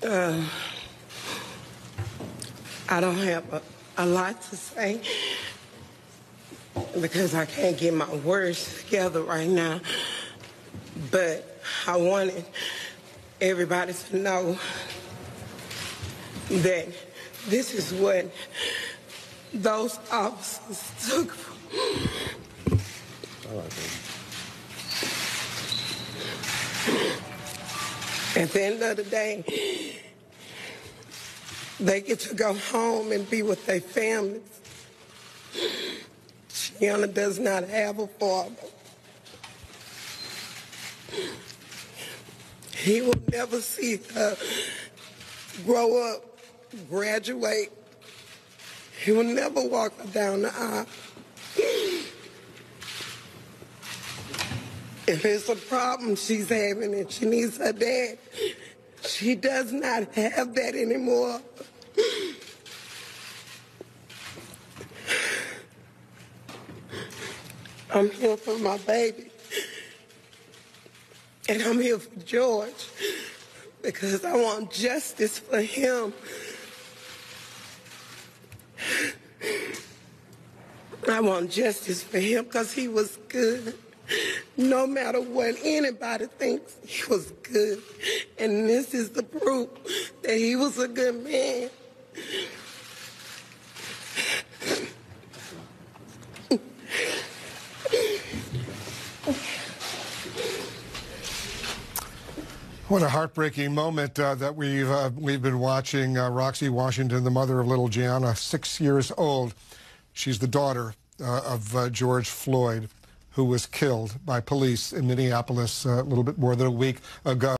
I don't have a lot to say because I can't get my words together right now. But I wanted everybody to know that this is what those officers took from me. At the end of the day, they get to go home and be with their families. Shiana does not have a father. He will never see her grow up, graduate. He will never walk her down the aisle. If it's a problem she's having and she needs her dad, she does not have that anymore. I'm here for my baby. And I'm here for George because I want justice for him. I want justice for him because he was good. No matter what anybody thinks, he was good. And this is the proof that he was a good man. What a heartbreaking moment that we've been watching. Roxy Washington, the mother of little Gianna, 6 years old. She's the daughter of George Floyd, who was killed by police in Minneapolis a little bit more than a week ago.